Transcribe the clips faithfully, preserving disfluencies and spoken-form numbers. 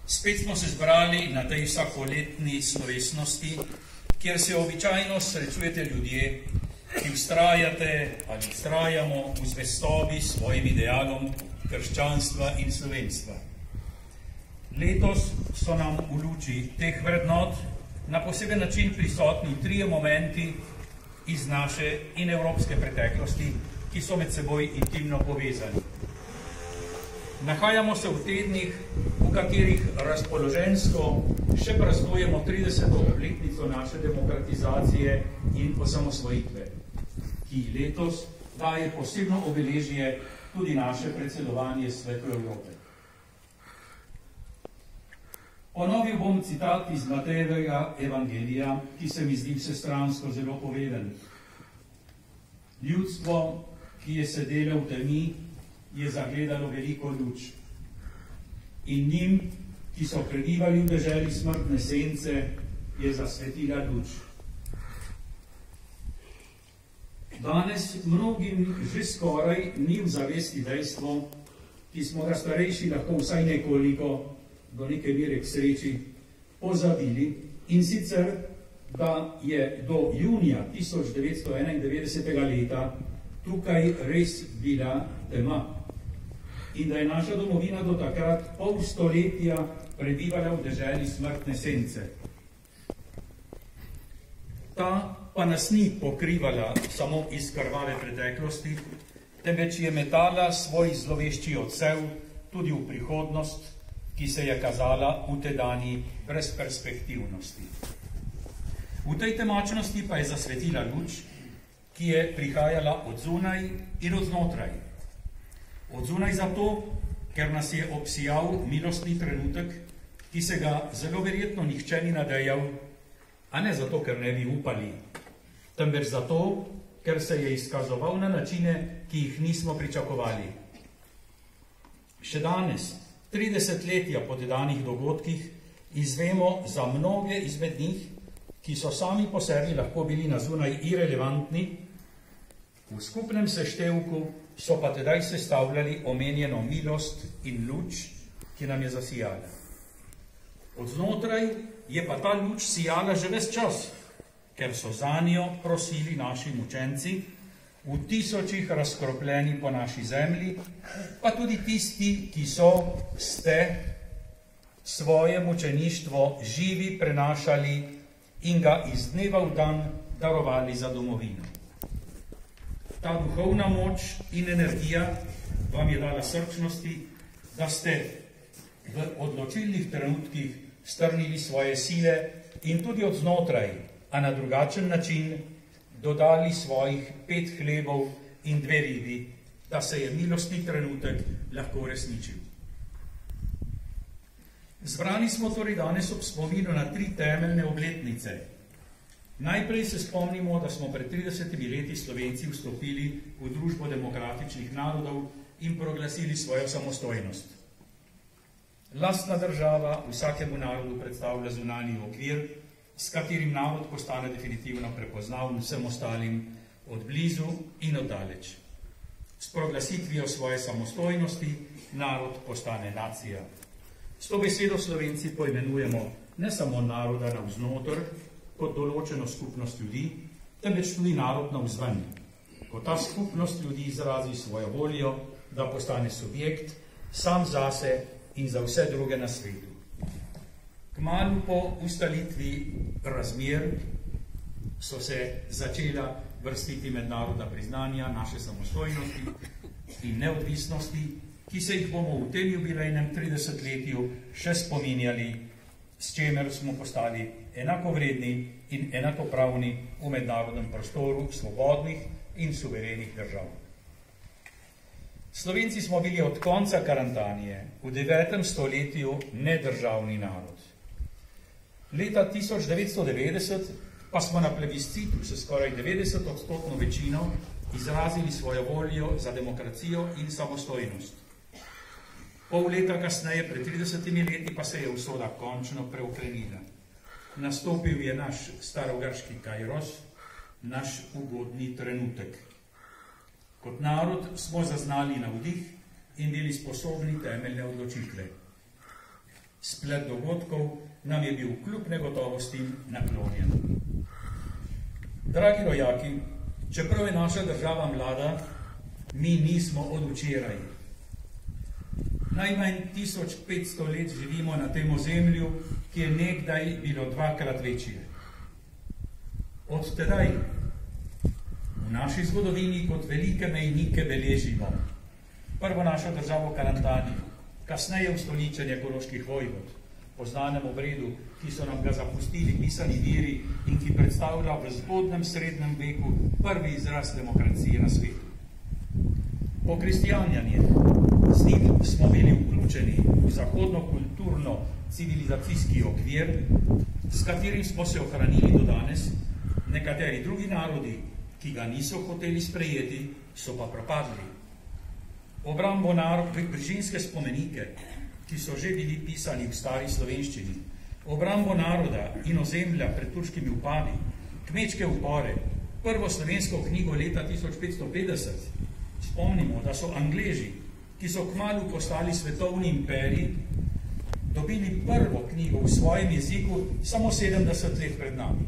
Spet smo se zbrali na tej vsakoletni slovesnosti, kjer se običajno srečujete ljudje, ki vztrajate ali vztrajamo v zvestobi svojim idealom krščanstva in slovenstva. Letos so nam v luči teh vrednot na poseben način prisotni trije momenti iz naše in evropske preteklosti, ki so med seboj intimno povezani. Nahajamo se v tednih, v katerih razpoloženjsko še praznujemo trideseto obletnico naše demokratizacije in osamosvojitve, ki letos daje posebno obeležje tudi naše predsedovanje Svetu Evrope. Ponovil bom citat iz Matejevega evangelija, ki se mi zdi vsestransko zelo poveden. Ljudstvo, ki je sedelo v temi, je zagledalo veliko luč. In njim, ki so prebivali v deželi smrtne sence, je zasvetila luč. Danes mnogim že skoraj ni v zavesti dejstvo, ki smo ga starejši lahko vsaj nekoliko, do neke mere k sreči, pozabili, in sicer, da je do junija tisoč devetsto enaindevetdesetega leta tukaj res bila tema in da je naša domovina do takrat pol stoletja prebivala v deželi smrtne sence. Ta pa nas ni pokrivala samo iz krvave preteklosti, temveč je metala svoj zlovešči odsev tudi v prihodnost, ki se je kazala v tedanji brezperspektivnosti. V tej temačnosti pa je zasvetila luč, ki je prihajala od zunaj in od znotraj. Od zunaj zato, ker nas je obsijal milostni trenutek, ki se ga zelo verjetno nihče ni nadejal, a ne zato, ker ne bi upali, temveč zato, ker se je izkazoval na načine, ki jih nismo pričakovali. Še danes, tri desetletja po danih dogodkih, izvemo za mnoge izmed njih, ki so sami po sebi lahko bili na zunaj irelevantni, v skupnem seštevku so pa tedaj sestavljali omenjeno milost in luč, ki nam je zasijala. Od znotraj je pa ta luč sijala že ves čas, ker so zanjo prosili naši mučenci, v tisočih razkropljeni po naši zemlji, pa tudi tisti, ki so, ste svoje mučeništvo živi prenašali in ga iz dneva v dan darovali za domovino. Ta duhovna moč in energija vam je dala srčnosti, da ste v odločilnih trenutkih strnili svoje sile in tudi od znotraj, a na drugačen način dodali svojih pet hlebov in dve ribi, da se je milostni trenutek lahko uresničil. Zbrani smo torej danes ob spominu na tri temeljne obletnice. Najprej se spomnimo, da smo pred tridesetimi leti Slovenci vstopili v družbo demokratičnih narodov in proglasili svojo samostojnost. Lastna država vsakemu narodu predstavlja zunanji okvir, s katerim narod postane definitivno prepoznaven vsem ostalim od blizu in od daleč. S proglasitvijo svoje samostojnosti narod postane nacija. S to besedo Slovenci poimenujemo ne samo naroda navznoter, kot določeno skupnost ljudi, temveč tudi narod navzven, ko ta skupnost ljudi izrazi svojo voljo, da postane subjekt sam zase in za vse druge na svetu. Kmalu po ustaalitvi razmer so se začela vrstiti mednarodna priznanja naše samostojnosti in neodvisnosti, ki se jih bomo v tem jubilejnem tridesetletju še spominjali, s čemer smo postali enakovredni in enakopravni v mednarodnem prostoru svobodnih in suverenih držav. Slovenci smo bili od konca Karantanije v devetem stoletju nedržavni narod. Leta tisoč devetsto devetdeset pa smo na plebiscitu s skoraj devetdeset odstotno večino izrazili svojo voljo za demokracijo in samostojnost. Pol leta kasneje, pred tridesetimi leti, pa se je usoda končno preokrenila. Nastopil je naš starogrški kairos, naš ugodni trenutek. Kot narod smo zaznali navdih in bili sposobni temeljne odločitve. Splet dogodkov nam je bil kljub negotovostim naklonjen. Dragi rojaki, čeprav je naša država mlada, mi nismo od včeraj. Najmanj tisoč petsto let živimo na tem ozemlju, ki je nekdaj bilo dvakrat večje. Od tedaj v naši zgodovini kot velike mejnike beležimo prvo našo državo Karantaniju, kasneje ustoličenje koroških vojvod, po znanem obredu, ki so nam ga zapustili pisani viri in ki predstavlja v zgodnem srednjem veku prvi izraz demokracije na svetu. Pokristjanjanje, z njim smo bili vključeni v zahodno-kulturno civilizacijski okvir, s katerim smo se ohranili do danes, nekateri drugi narodi, ki ga niso hoteli sprejeti, so pa propadli. Obrambo brižinske spomenike, ki so že bili pisani v stari slovenščini, obrambo naroda in ozemlja pred turškimi upadi, kmečke upore, prvo slovensko knjigo leta tisoč petsto petdeset. Spomnimo, da so Angleži, ki so kmalu postali svetovni imperij, dobili prvo knjigo v svojem jeziku samo sedemdeset let pred nami.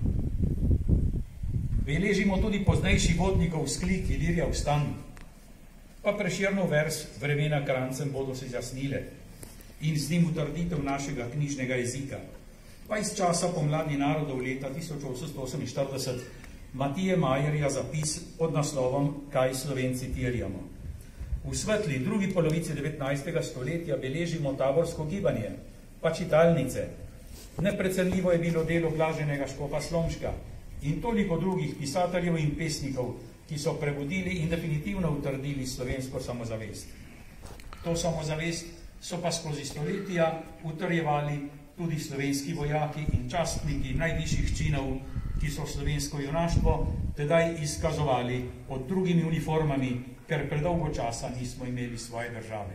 Beležimo tudi poznejši vodnikov sklik Ilirija vstan, pa Prešernov vers vremena krancem bodo se zjasnile in z njim utrditev našega knjižnega jezika, pa iz časa pomladni narodov leta tisoč osemsto oseminštirideset Matije Majerja zapis pod naslovom Kaj Slovenci terjamo. V svetli drugi polovici devetnajstega stoletja beležimo taborsko gibanje, pa čitalnice. Neprecenljivo je bilo delo blaženega škofa Slomška in toliko drugih pisateljev in pesnikov, ki so prebudili in definitivno utrdili slovensko samozavest. To samozavest so pa skozi stoletja utrjevali tudi slovenski vojaki in častniki najvišjih činov, ki so slovensko junaštvo tedaj izkazovali pod drugimi uniformami, ker predolgo časa nismo imeli svoje države.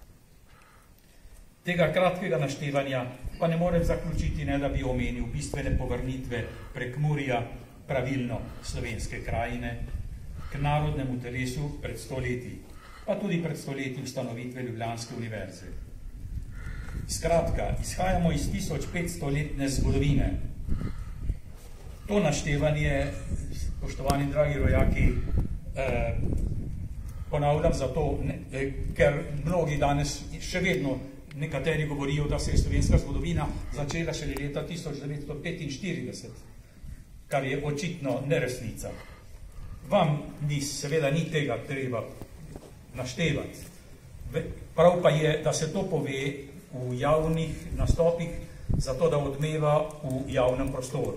Tega kratkega naštevanja pa ne morem zaključiti, ne da bi omenil bistvene povrnitve Prekmurja, pravilno slovenske krajine, k narodnemu telesu pred stoletji, pa tudi pred stoletji ustanovitve Ljubljanske univerze. Skratka, izhajamo iz tisoč petstoletne zgodovine. To naštevanje, spoštovani dragi rojaki, eh, ponavljam zato, ne, eh, ker mnogi danes še vedno nekateri govorijo, da se je slovenska zgodovina začela šele leta tisoč devetsto petinštirideset, kar je očitno neresnica. Vam ni, seveda ni tega treba naštevati. Prav pa je, da se to pove v javnih nastopih, zato da odmeva v javnem prostoru.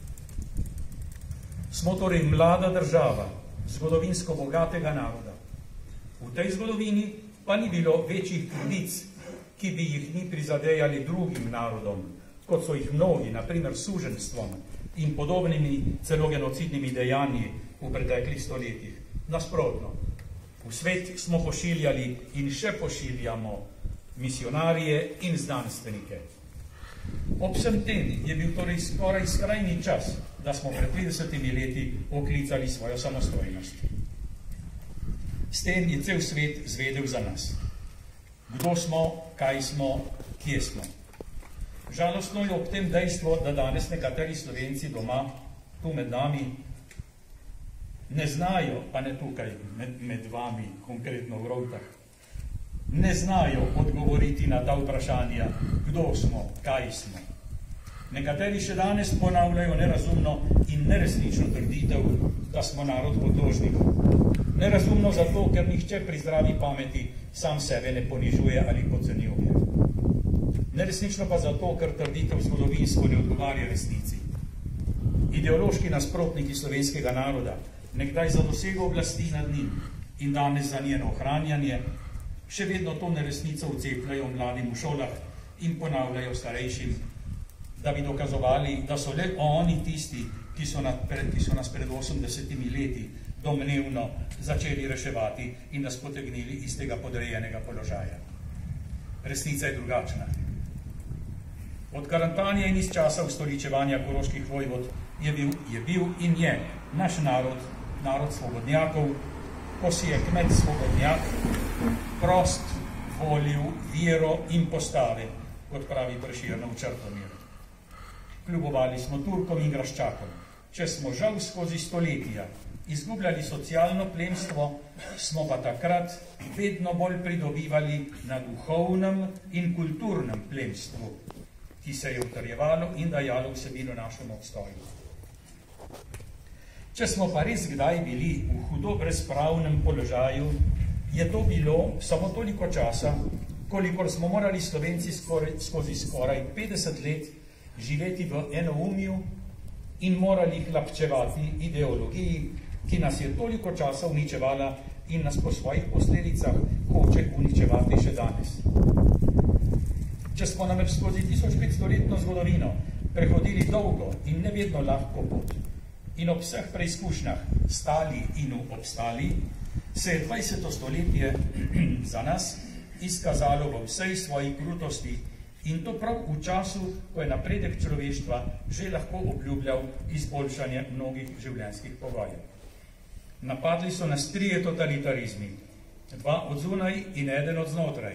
Smo torej mlada država, zgodovinsko bogatega naroda. V tej zgodovini pa ni bilo večjih krivic, ki bi jih ni prizadejali drugim narodom, kot so jih mnogi, na primer suženstvom in podobnimi celo genocidnimi dejanji v preteklih stoletjih. Nasprotno, v svet smo pošiljali in še pošiljamo misionarije in znanstvenike. Ob vsem tem je bil torej skoraj skrajni čas, da smo pred tridesetimi leti oklicali svojo samostojnost. S tem je cel svet zvedel za nas. Kdo smo, kaj smo, kje smo. Žalostno je ob tem dejstvo, da danes nekateri Slovenci doma, tu med nami, ne znajo, pa ne tukaj med, med vami, konkretno v Rovtah, ne znajo odgovoriti na ta vprašanja, kdo smo, kaj smo. Nekateri še danes ponavljajo nerazumno in neresnično trditev, da smo narod podložnikov. Nerazumno zato, ker nihče pri zdravi pameti sam sebe ne ponižuje ali podcenjuje. Neresnično pa zato, ker trditev zgodovinsko ne odgovarja resnici. Ideološki nasprotniki slovenskega naroda, nekdaj za dosego oblasti nad njim in danes za njeno ohranjanje, še vedno to neresnico vcepljajo mladim v šolah in ponavljajo starejšim, da bi dokazovali, da so le oni tisti, ki so, nad, ki so nas pred osemdesetimi leti domnevno začeli reševati in nas potegnili iz tega podrejenega položaja. Resnica je drugačna. Od Karantanije in iz časa ustoličevanja koroških vojvod je bil, je bil in je naš narod, narod svobodnjakov, ko si je kmet svobodnjak, prost, volil, vero in postave, kot pravi Prešernov Črtomir. Kljubovali smo Turkom in Graščakom. Če smo žal skozi stoletja izgubljali socialno plemstvo, smo pa takrat vedno bolj pridobivali na duhovnem in kulturnem plemstvu, ki se je utrjevalo in dajalo vsebino našemu obstoju. Če smo pa res kdaj bili v hudo brezpravnem položaju, je to bilo samo toliko časa, kolikor smo morali Slovenci skoraj, skozi skoraj petdeset let živeti v enoumju in morali hlapčevati ideologiji, ki nas je toliko časa uničevala in nas po svojih posledicah hoče uničevati še danes. Če smo namreč skozi tisoč petstoletno zgodovino prehodili dolgo in nevedno lahko pot in ob vseh preizkušnjah stali in obstali, se je dvajseto stoletje za nas izkazalo v vsej svoji krutosti in to prav v času, ko je napredek človeštva že lahko obljubljal izboljšanje mnogih življenjskih pogojev. Napadli so nas trije totalitarizmi, dva od zunaj in eden od znotraj.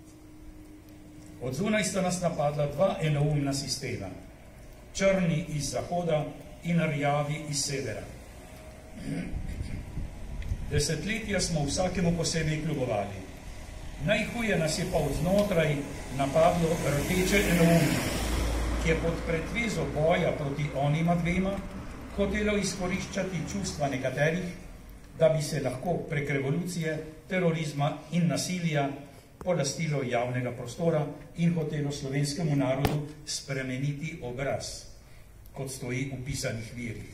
Od zunaj sta nas napadla dva enoumna sistema, črni iz zahoda in rjavi iz severa. Desetletja smo vsakemu posebej kljubovali. Najhuje nas je pa od znotraj napadlo rdeče enoumje, ki je pod pretvezo boja proti onima dvema hotelo izkoriščati čustva nekaterih, da bi se lahko prek revolucije, terorizma in nasilja polastilo javnega prostora in hotelo slovenskemu narodu spremeniti obraz, kot stoji v pisanih virih.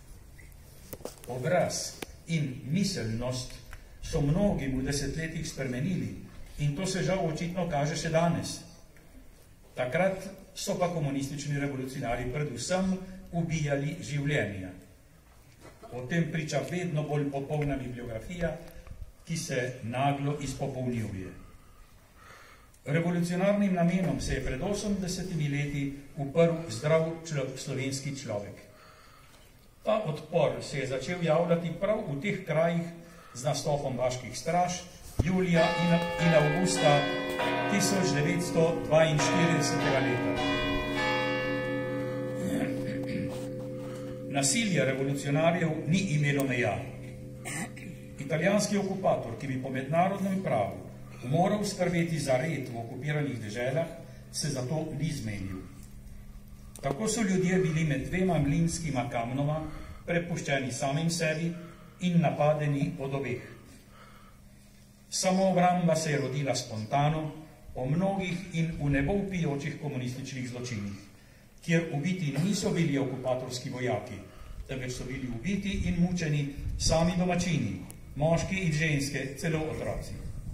Obraz in miselnost so mnogim v desetletjih spremenili in to se žal očitno kaže še danes. Takrat so pa komunistični revolucionarji predvsem ubijali življenja. O tem priča vedno bolj popolna bibliografija, ki se naglo izpopolnjuje. Revolucionarnim namenom se je pred osemdesetimi leti uprl zdrav slovenski človek. Ta odpor se je začel javljati prav v teh krajih z nastopom vaških straž julija in avgusta tisoč devetsto dvainštiridesetega leta. Nasilje revolucionarjev ni imelo meja. Italijanski okupator, ki bi po mednarodnem pravu moral skrbeti za red v okupiranih deželah, se zato ni zmenil. Tako so ljudje bili med dvema mlinskima kamnoma prepuščeni samim sebi in napadeni od obeh. Samoobramba se je rodila spontano po mnogih in v nebo vpijočih komunističnih zločinih, kjer ubiti niso bili okupatorski vojaki, temveč so bili ubiti in mučeni sami domačini, moški in ženske, celo otroci.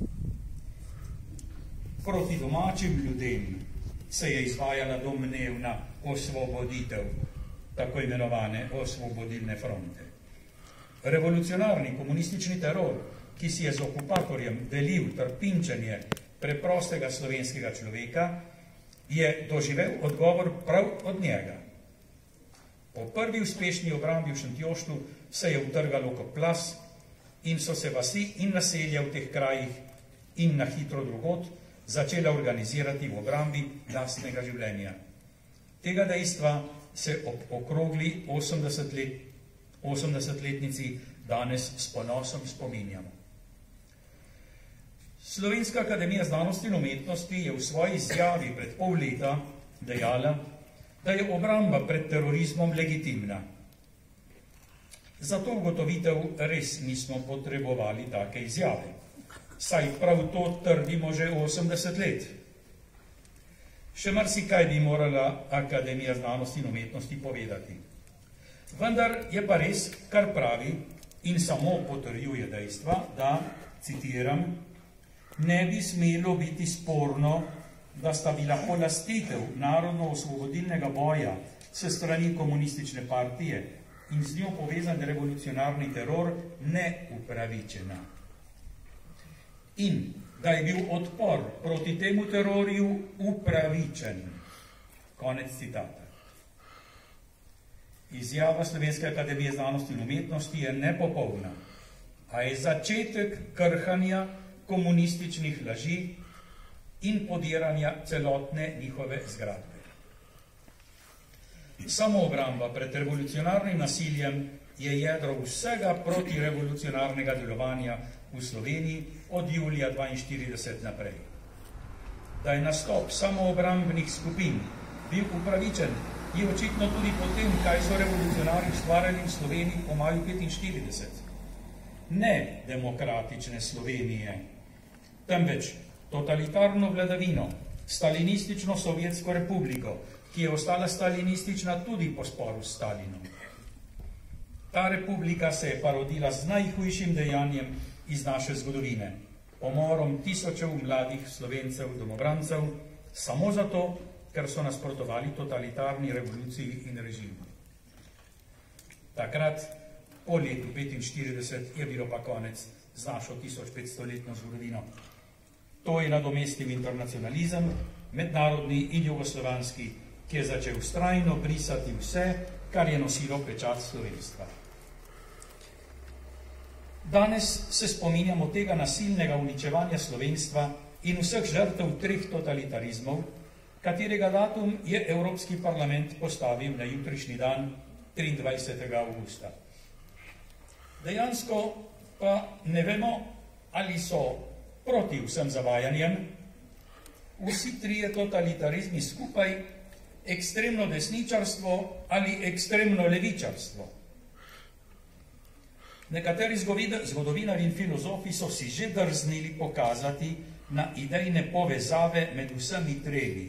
Proti domačim ljudem se je izvajala domnevna osvoboditev, tako imenovane osvobodilne fronte. Revolucionarni komunistični teror, ki si je z okupatorjem delil trpinčenje preprostega slovenskega človeka, je doživel odgovor prav od njega. Po prvi uspešni obrambi v Šentjoštu se je utrgalo kot plas in so se vasi in naselja v teh krajih in na hitro drugod začela organizirati v obrambi lastnega življenja. Tega dejstva se ob okrogli osemdesetletnici danes s ponosom spominjamo. Slovenska akademija znanosti in umetnosti je v svoji izjavi pred pol leta dejala, da je obramba pred terorizmom legitimna. Zato ugotovitev res nismo potrebovali take izjave, saj prav to trdimo že osemdeset let. Še marsikaj bi morala Akademija znanosti in umetnosti povedati. Vendar je pa res, kar pravi in samo potrjuje dejstva, da, citiram, ne bi smelo biti sporno, da sta bila polastitev narodno-osvobodilnega boja s strani komunistične partije in z njo povezan revolucionarni teror neupravičena. In da je bil odpor proti temu terorju upravičen. Konec citata. Izjava Slovenske akademije znanosti in umetnosti je nepopolna, a je začetek krhanja komunističnih laži in podiranja celotne njihove zgradbe. Samoobramba pred revolucionarnim nasiljem je jedro vsega protirevolucionarnega delovanja v Sloveniji od julija dvainštirideset naprej. Da je nastop samoobrambnih skupin bil upravičen, je očitno tudi potem, kaj so revolucionarji ustvarjali v Sloveniji po maju petinštirideset. Ne demokratične Slovenije, temveč totalitarno vladavino, stalinistično Sovjetsko republiko, ki je ostala stalinistična tudi po sporu s Stalinom. Ta republika se je parodila z najhujšim dejanjem iz naše zgodovine, pomorom tisočev mladih Slovencev, domobrancev, samo zato, ker so nasprotovali totalitarni revoluciji in režimu. Takrat, po letu petinštirideset, je bilo pa konec z našo tisočpetstoletno zgodovino. To je nadomestil internacionalizem, mednarodni in jugoslovanski, ki je začel vztrajno brisati vse, kar je nosilo pečat slovenstva. Danes se spominjamo tega nasilnega uničevanja slovenstva in vseh žrtev treh totalitarizmov, katerega datum je Evropski parlament postavil na jutrišnji dan, triindvajsetega avgusta. Dejansko pa ne vemo, ali so proti vsem zavajanjem vsi trije totalitarizmi skupaj ekstremno desničarstvo ali ekstremno levičarstvo. Nekateri zgodovinari in filozofi so si že drznili pokazati na idejne povezave med vsemi tremi.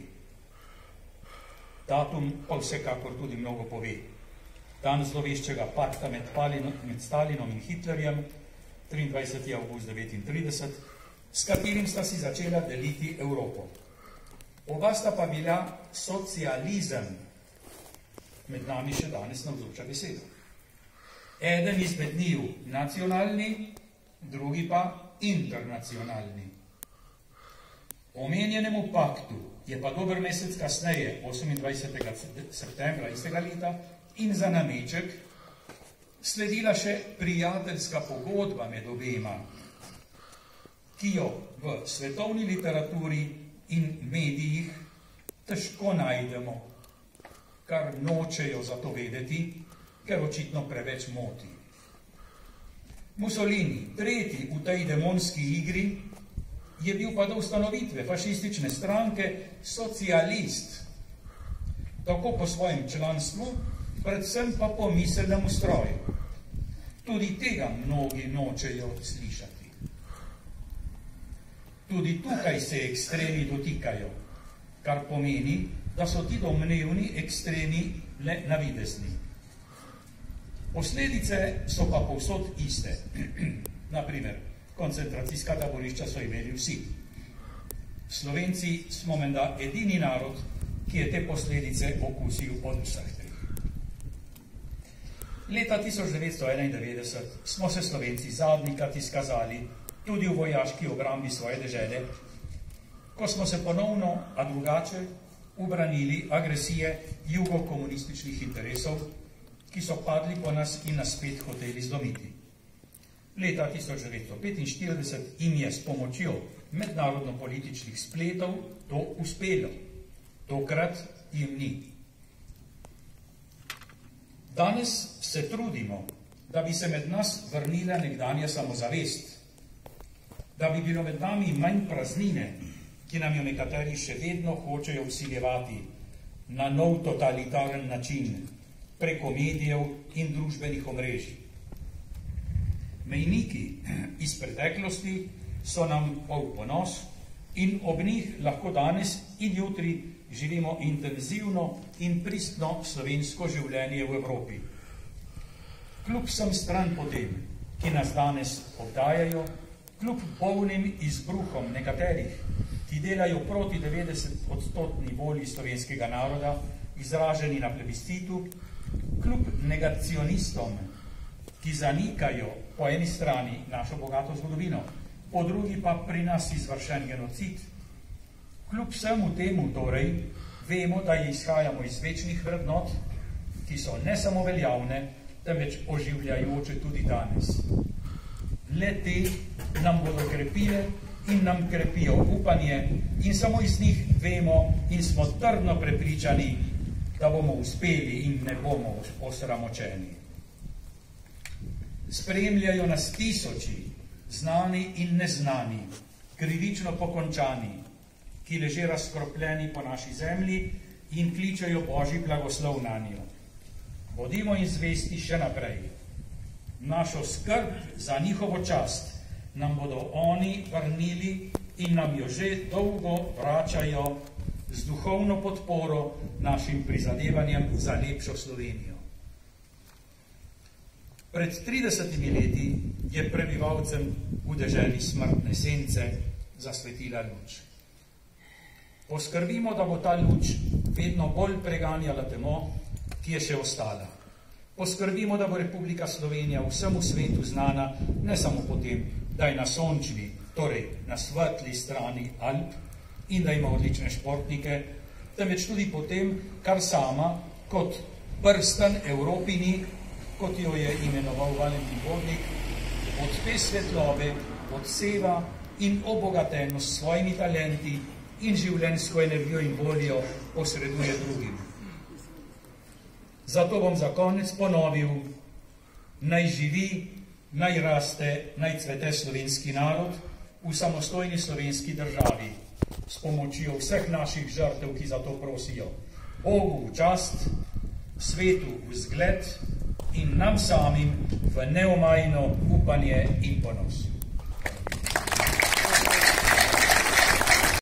Datum pa vsekakor tudi mnogo pove. Dan zloveščega pakta med, med Stalinom in Hitlerjem, triindvajsetega avgusta devetintrideset, s katerim sta si začela deliti Evropo. Oba sta pa bila socializem, med nami še danes navzoča beseda. Eden izmed njiju nacionalni, drugi pa internacionalni. Omenjenemu paktu je pa dober mesec kasneje, osemindvajsetega septembra istega leta, in za nameček sledila še prijateljska pogodba med obema, ki jo v svetovni literaturi in medijih težko najdemo, kar nočejo za to vedeti, ker očitno preveč moti. Mussolini, tretji v tej demonski igri, je bil pa do ustanovitve fašistične stranke socialist, tako po svojem članstvu, predvsem pa po miselnem ustroju. Tudi tega mnogi nočejo slišati. Tudi tukaj se ekstremi dotikajo, kar pomeni, da so ti domnevni ekstremi le navidezni. Posledice so pa povsod iste. Naprimer, koncentracijska taborišča so imeli vsi. Slovenci smo menda edini narod, ki je te posledice okusil od vseh treh. Leta tisoč devetsto enaindevetdeset smo se Slovenci zadnjikrat izkazali tudi v vojaški obrambi svoje dežele, ko smo se ponovno, a drugače, ubranili agresije jugokomunističnih interesov, ki so padli po nas in nas spet hoteli zlomiti. Leta tisoč devetsto petinštirideset jim je s pomočjo mednarodno-političnih spletov to uspelo. Tokrat jim ni. Danes se trudimo, da bi se med nas vrnila nekdanja samozavest, da bi bilo med nami manj praznine, ki nam jo nekateri še vedno hočejo vsiljevati na nov totalitaren način, preko medijev in družbenih omrežij. Mejniki iz preteklosti so nam pol ponos in ob njih lahko danes in jutri živimo intenzivno in pristno slovensko življenje v Evropi. Kljub vsem stran potem, ki nas danes obdajajo, kljub polnim izbruhom nekaterih, ki delajo proti devetdeset odstotni volji slovenskega naroda, izraženi na plebiscitu, kljub negacionistom, ki zanikajo po eni strani našo bogato zgodovino, po drugi pa pri nas izvršen genocid. Kljub vsemu temu torej, vemo, da izhajamo iz večnih vrednot, ki so ne samo veljavne, temveč oživljajoče tudi danes. Le te nam bodo krepile in nam krepijo upanje in samo iz njih vemo in smo trdno prepričani, da bomo uspeli in ne bomo osramočeni. Spremljajo nas tisoči, znani in neznani, krivično pokončani, ki leže razkropljeni po naši zemlji in kličejo Božji blagoslov nanjo. Bodimo in zvesti še naprej. Našo skrb za njihovo čast nam bodo oni vrnili in nam jo že dolgo vračajo z duhovno podporo našim prizadevanjem za lepšo Slovenijo. Pred tridesetimi leti je prebivalcem v deželi Smrtne Sence zasvetila luč. Poskrbimo, da bo ta luč vedno bolj preganjala temo, ki je še ostala. Poskrbimo, da bo Republika Slovenija vsemu svetu znana ne samo po tem, da je na sončni, torej na svetli strani Alp in da ima odlične športnike, temveč tudi po tem, kar sama kot prsten Evropini, kot jo je imenoval Valentin Vodnik, od te svetlobe odseva in obogateno s svojimi talenti in življenjsko energijo in voljo posreduje drugim. Zato bom za konec ponovil, naj živi, naj raste, naj cvete slovenski narod v samostojni slovenski državi s pomočjo vseh naših žrtev, ki za to prosijo. Bogu v čast, svetu v zgled in nam samim v neomajno upanje in ponos.